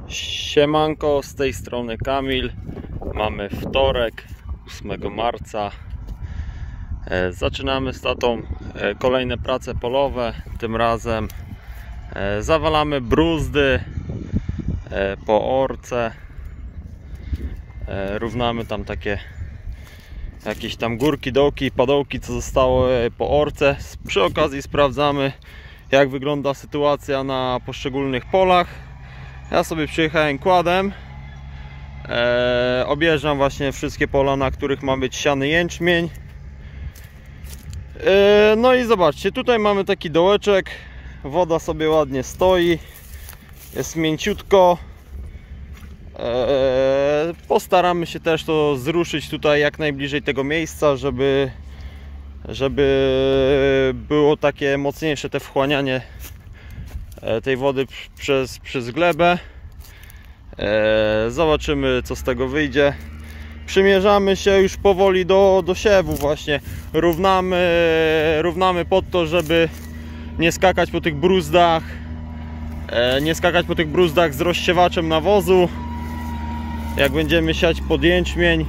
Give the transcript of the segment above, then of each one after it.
Siemanko, z tej strony Kamil. Mamy wtorek, 8 marca. Zaczynamy z tatą kolejne prace polowe. Tym razem zawalamy bruzdy po orce. Równamy tam takie jakieś tam górki, dołki, padołki, co zostało po orce. Przy okazji sprawdzamy, jak wygląda sytuacja na poszczególnych polach. Ja sobie przyjechałem kładem, objeżdżam właśnie wszystkie pola, na których ma być siany jęczmień. No i zobaczcie, tutaj mamy taki dołeczek, woda sobie ładnie stoi, jest mięciutko. Postaramy się też to zruszyć tutaj jak najbliżej tego miejsca, żeby było takie mocniejsze te wchłanianie tej wody przez glebę. Zobaczymy, co z tego wyjdzie. Przymierzamy się już powoli do siewu właśnie. Równamy pod to, żeby nie skakać po tych bruzdach. Z rozsiewaczem nawozu, jak będziemy siać pod jęczmień.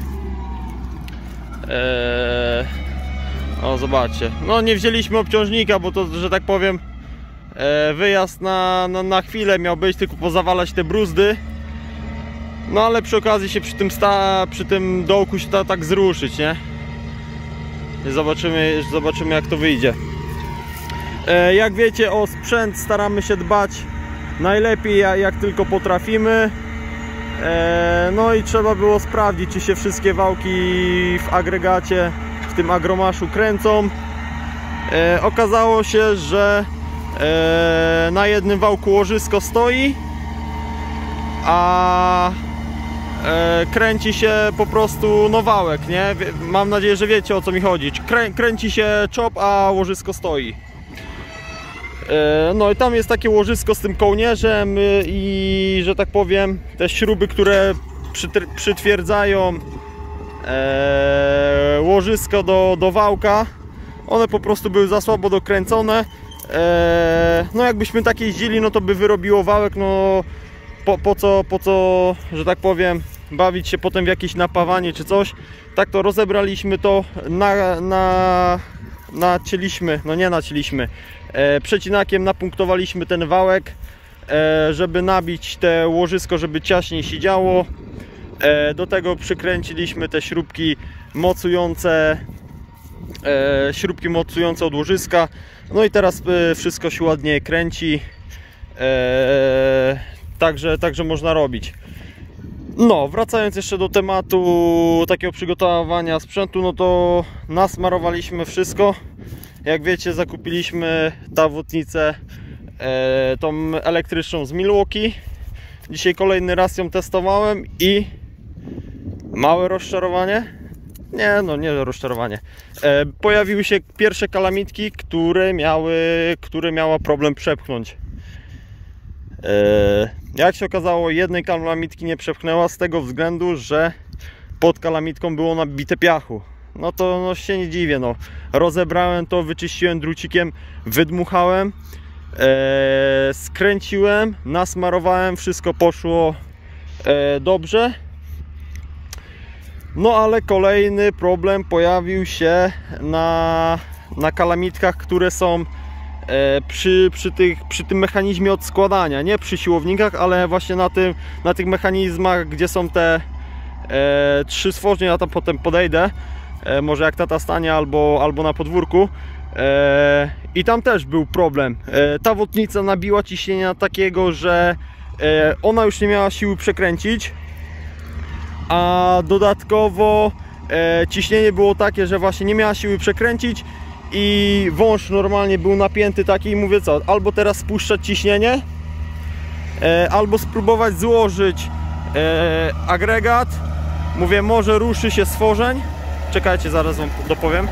O, zobaczcie, no nie wzięliśmy obciążnika, bo to, że tak powiem, wyjazd na chwilę miał być, tylko pozawalać te bruzdy. No ale przy okazji się przy tym dołku się da tak zruszyć, nie? I zobaczymy, jak to wyjdzie. Jak wiecie, o sprzęt staramy się dbać najlepiej jak tylko potrafimy. No i trzeba było sprawdzić, czy się wszystkie wałki w agregacie, w tym agromaszu kręcą. Okazało się, że na jednym wałku łożysko stoi, a kręci się po prostu wałek, nie? Mam nadzieję, że wiecie, o co mi chodzi. Kręci się czop, a łożysko stoi. No i tam jest takie łożysko z tym kołnierzem i, że tak powiem, te śruby, które przytwierdzają łożysko do wałka, one po prostu były za słabo dokręcone. No jakbyśmy tak jeździli, no to by wyrobiło wałek. No po co, że tak powiem, bawić się potem w jakieś napawanie czy coś. Tak to rozebraliśmy to, nacięliśmy, przecinakiem napunktowaliśmy ten wałek, żeby nabić te łożysko, żeby ciaśniej siedziało. Do tego przykręciliśmy te śrubki mocujące od łożyska. No i teraz wszystko się ładnie kręci, także można robić. No, wracając jeszcze do tematu takiego przygotowania sprzętu, no to nasmarowaliśmy wszystko. Jak wiecie, zakupiliśmy tawotnicę tą elektryczną z Milwaukee. Dzisiaj kolejny raz ją testowałem i małe rozczarowanie. Nie rozczarowanie. Pojawiły się pierwsze kalamitki, które miała problem przepchnąć. Jak się okazało, jednej kalamitki nie przepchnęła z tego względu, że pod kalamitką było nabite piachu. No to się nie dziwię, no. Rozebrałem to, wyczyściłem drucikiem, wydmuchałem, skręciłem, nasmarowałem, wszystko poszło dobrze. No ale kolejny problem pojawił się na kalamitkach, które są przy tym mechanizmie odskładania, nie przy siłownikach, ale właśnie na tych mechanizmach, gdzie są te 3 stworzenie. Ja tam potem podejdę, może jak tata stanie, albo na podwórku. I tam też był problem. Ta wotnica nabiła ciśnienia takiego, że ona już nie miała siły przekręcić, a dodatkowo ciśnienie było takie, że właśnie nie miała siły przekręcić i wąż normalnie był napięty taki. I mówię, co, albo teraz spuszczać ciśnienie, albo spróbować złożyć agregat. Mówię, może ruszy się stworzeń. Czekajcie, zaraz wam dopowiem.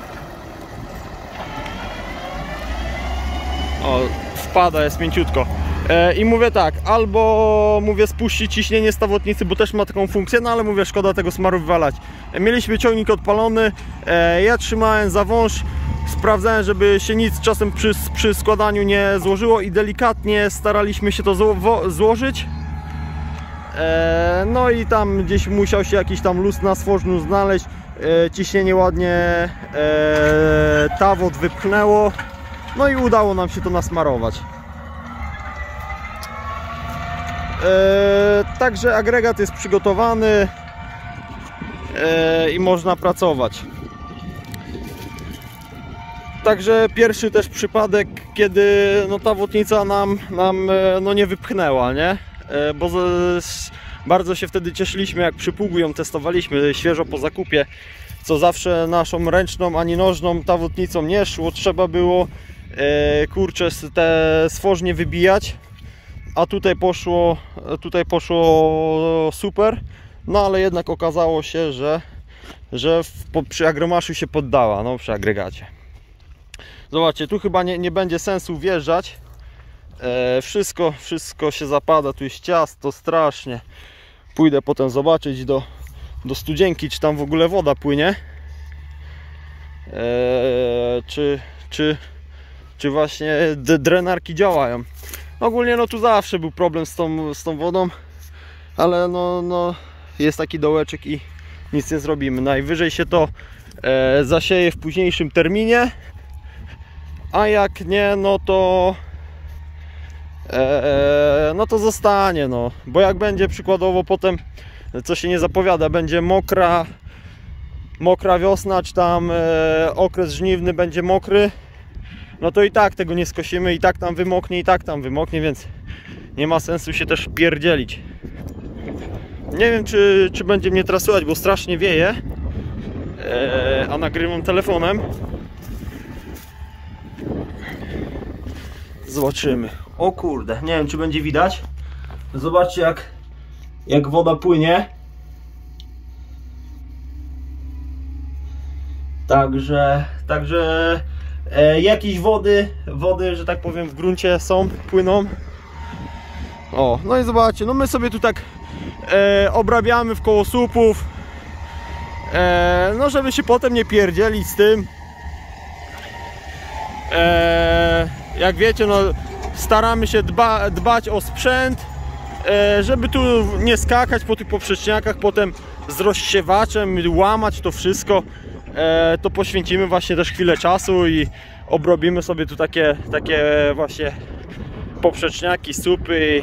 O, wpada, jest mięciutko. I mówię tak, albo mówię spuścić ciśnienie z tawotnicy, bo też ma taką funkcję, no ale mówię, szkoda tego smaru wywalać. Mieliśmy ciągnik odpalony, ja trzymałem za wąż, sprawdzałem, żeby się nic czasem przy składaniu nie złożyło i delikatnie staraliśmy się to złożyć. No i tam gdzieś musiał się jakiś tam luz na stworzniu znaleźć. Ciśnienie ładnie tawot wypchnęło. No i udało nam się to nasmarować. Także agregat jest przygotowany i można pracować. Także pierwszy też przypadek, kiedy no, ta włótnica nam no, nie wypchnęła, nie? Bo bardzo się wtedy cieszyliśmy, jak przy pługu ją testowaliśmy świeżo po zakupie, co zawsze naszą ręczną ani nożną tawotnicą nie szło, trzeba było kurczę te stworznie wybijać, a tutaj poszło super, no ale jednak okazało się, że przy agromaszu się poddała, no przy agregacie. Zobaczcie, tu chyba nie będzie sensu wjeżdżać. Wszystko się zapada, tu jest ciasto strasznie. Pójdę potem zobaczyć do studzienki, czy tam w ogóle woda płynie. Czy właśnie drenarki działają. Ogólnie no tu zawsze był problem z tą wodą, ale no jest taki dołeczek i nic nie zrobimy. Najwyżej się to zasieje w późniejszym terminie, a jak nie, no to zostanie, no. Bo jak będzie przykładowo potem, co się nie zapowiada, będzie mokra wiosna, czy tam okres żniwny będzie mokry, no to i tak tego nie skosimy, i tak tam wymoknie, więc nie ma sensu się też pierdzielić. Nie wiem, czy będzie mnie teraz słychać, bo strasznie wieje, a nagrywam telefonem. Zobaczymy. O kurde, nie wiem, czy będzie widać. Zobaczcie, jak woda płynie. Także jakieś wody, że tak powiem, w gruncie są, płyną. O, no i zobaczcie, no my sobie tu tak obrabiamy w koło słupów, no żeby się potem nie pierdzielić z tym. Jak wiecie, no staramy się dbać o sprzęt, żeby tu nie skakać po tych poprzeczniakach, potem z rozsiewaczem łamać to wszystko. To poświęcimy właśnie też chwilę czasu i obrobimy sobie tu takie właśnie poprzeczniaki, słupy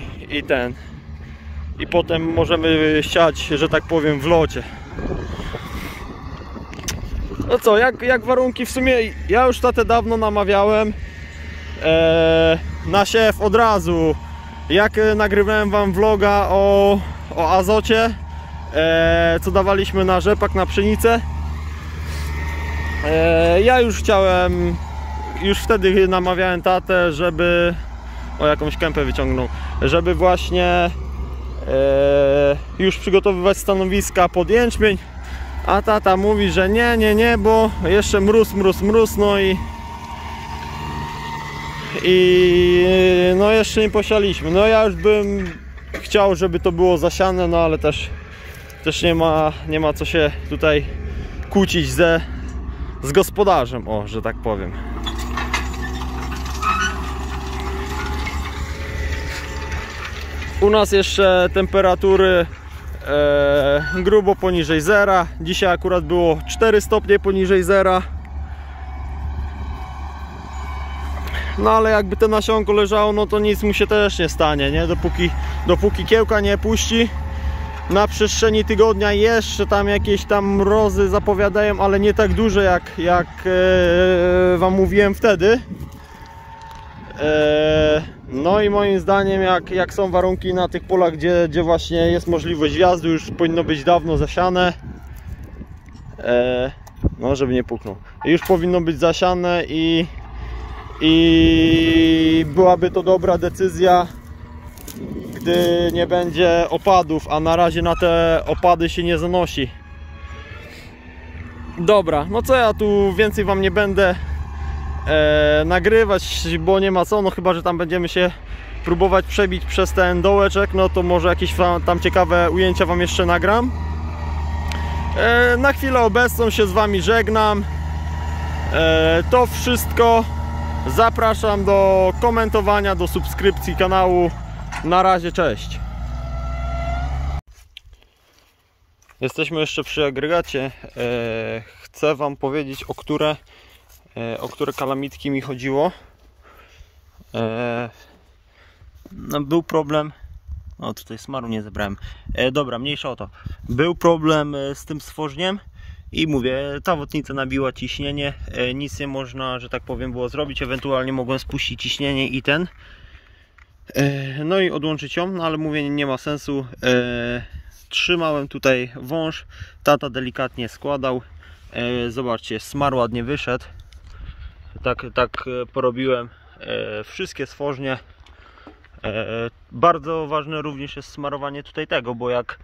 i potem możemy siać, że tak powiem, w locie. No co, jak warunki, w sumie ja już tatę dawno namawiałem na siew od razu. Jak nagrywałem wam vloga o azocie, co dawaliśmy na rzepak, na pszenicę, ja już wtedy namawiałem tatę, żeby jakąś kępę wyciągnął, żeby właśnie już przygotowywać stanowiska pod jęczmień, a tata mówi, że nie, bo jeszcze mróz, no i no jeszcze nie posialiśmy. No ja już bym chciał, żeby to było zasiane, no ale też nie ma co się tutaj kłócić z gospodarzem, o, że tak powiem. U nas jeszcze temperatury grubo poniżej zera. Dzisiaj akurat było 4 stopnie poniżej zera. No ale jakby to nasionko leżało, no to nic mu się też nie stanie, nie? Dopóki kiełka nie puści. Na przestrzeni tygodnia jeszcze tam jakieś tam mrozy zapowiadają, ale nie tak duże jak wam mówiłem wtedy. No i moim zdaniem jak są warunki na tych polach, gdzie właśnie jest możliwość wjazdu, już powinno być dawno zasiane. No żeby nie puknął. Już powinno być zasiane i byłaby to dobra decyzja, gdy nie będzie opadów, a na razie na te opady się nie zanosi. Dobra, no co ja tu więcej wam nie będę nagrywać, bo nie ma co, no chyba że tam będziemy się próbować przebić przez ten dołeczek, no to może jakieś tam ciekawe ujęcia wam jeszcze nagram. Na chwilę obecną się z wami żegnam. To wszystko. Zapraszam do komentowania, do subskrypcji kanału. Na razie, cześć. Jesteśmy jeszcze przy agregacie. Chcę Wam powiedzieć, o które kalamitki mi chodziło. No, był problem. O, tutaj smaru nie zebrałem. Dobra, mniejsza o to. Był problem z tym stworzniem i mówię, ta wotnica nabiła ciśnienie. Nic nie można, że tak powiem, było zrobić. Ewentualnie mogłem spuścić ciśnienie i no i odłączyć ją, no ale mówię, nie ma sensu. Trzymałem tutaj wąż, tata delikatnie składał. Zobaczcie, smar ładnie wyszedł. Tak porobiłem wszystkie stworznie. Bardzo ważne również jest smarowanie tutaj tego, bo jak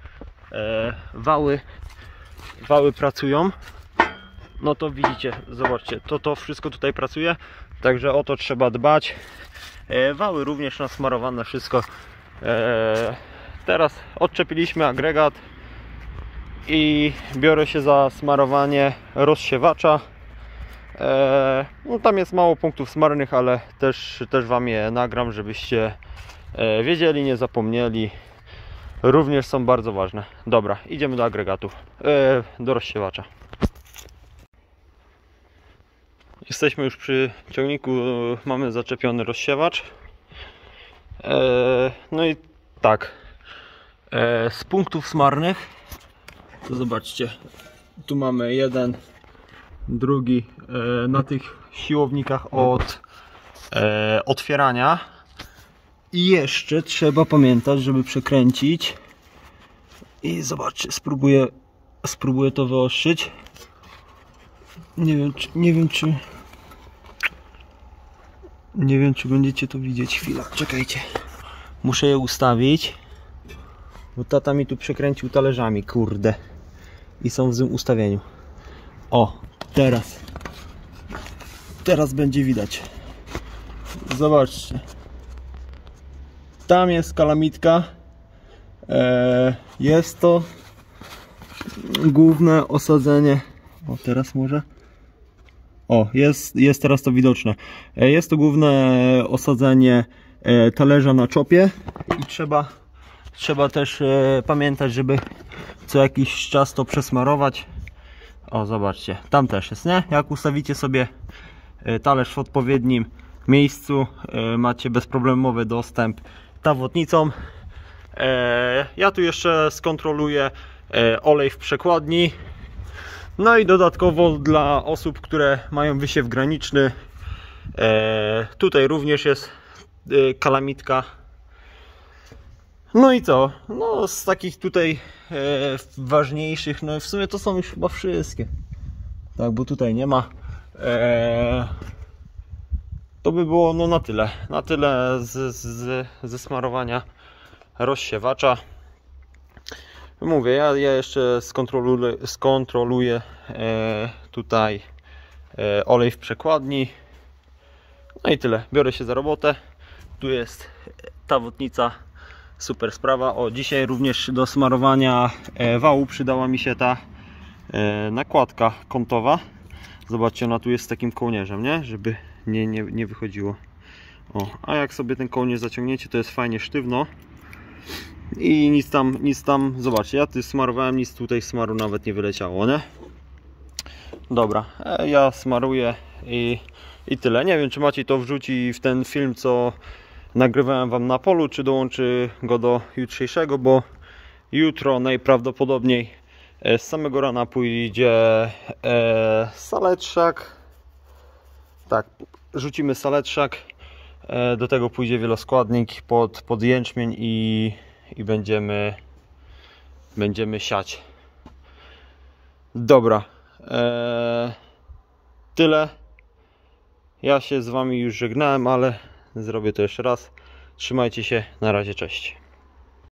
wały pracują, no to widzicie, zobaczcie, to wszystko tutaj pracuje, także o to trzeba dbać. Wały również nasmarowane, wszystko. Teraz odczepiliśmy agregat i biorę się za smarowanie rozsiewacza. No, tam jest mało punktów smarnych, ale też Wam je nagram, żebyście wiedzieli, nie zapomnieli. Również są bardzo ważne. Dobra, idziemy do agregatu, do rozsiewacza. Jesteśmy już przy ciągniku, mamy zaczepiony rozsiewacz. No i tak, z punktów smarnych to zobaczcie, tu mamy jeden, drugi na tych siłownikach od otwierania. I jeszcze trzeba pamiętać, żeby przekręcić. I zobaczcie, spróbuję to wyostrzyć. Nie wiem czy będziecie to widzieć. Chwila, czekajcie. Muszę je ustawić, bo tata mi tu przekręcił talerzami, kurde. I są w złym ustawieniu. O, teraz będzie widać. Zobaczcie. Tam jest kalamitka. Jest to główne osadzenie. O, teraz może. O, jest teraz to widoczne. Jest to główne osadzenie talerza na czopie i trzeba też pamiętać, żeby co jakiś czas to przesmarować. O, zobaczcie, tam też jest, nie? Jak ustawicie sobie talerz w odpowiednim miejscu, macie bezproblemowy dostęp tawotnicą. Ja tu jeszcze skontroluję olej w przekładni. No i dodatkowo dla osób, które mają wysiew graniczny, tutaj również jest kalamitka. No i co? No z takich tutaj ważniejszych, no w sumie to są już chyba wszystkie. Tak, bo tutaj nie ma. To by było no na tyle ze smarowania rozsiewacza. Mówię, ja jeszcze skontroluję tutaj olej w przekładni. No i tyle, biorę się za robotę. Tu jest ta wotnica, super sprawa. O, dzisiaj również do smarowania wału przydała mi się ta nakładka kątowa. Zobaczcie, ona tu jest z takim kołnierzem, nie? Żeby nie wychodziło. O, a jak sobie ten kołnierz zaciągniecie, to jest fajnie sztywno. I nic tam, zobaczcie, ja tu smarowałem, nic tutaj smaru nawet nie wyleciało, nie? Dobra, ja smaruję i tyle. Nie wiem, czy Maciej to wrzuci w ten film, co nagrywałem Wam na polu, czy dołączy go do jutrzejszego, bo jutro najprawdopodobniej z samego rana pójdzie saletrzak. Tak, rzucimy saletrzak, do tego pójdzie wieloskładnik pod jęczmień i będziemy siać. Dobra, tyle. Ja się z Wami już żegnałem, ale zrobię to jeszcze raz. Trzymajcie się, na razie, cześć.